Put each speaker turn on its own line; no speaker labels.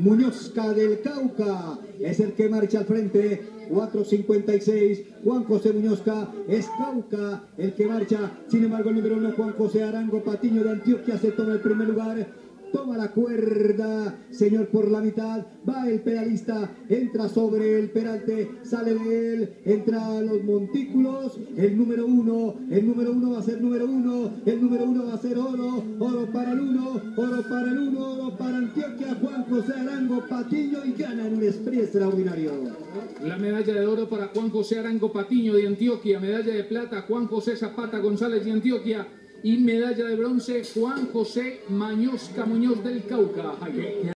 Muñozca del Cauca es el que marcha al frente. 4.56, Juan José Muñozca, es Cauca el que marcha. Sin embargo, el número 1, Juan José Arango Patiño de Antioquia, se toma el primer lugar. Toma la cuerda, señor, por la mitad, va el pedalista, entra sobre el peralte, sale de él, entra a los montículos, el número 1 va a ser número 1, el número 1 va a ser oro para el 1, oro para Antioquia, Juan José Arango Patiño, y gana en un sprint extraordinario.
La medalla de oro para Juan José Arango Patiño de Antioquia, medalla de plata Juan José Zapata González de Antioquia, y medalla de bronce Juan José Muñozca Muñoz del Cauca.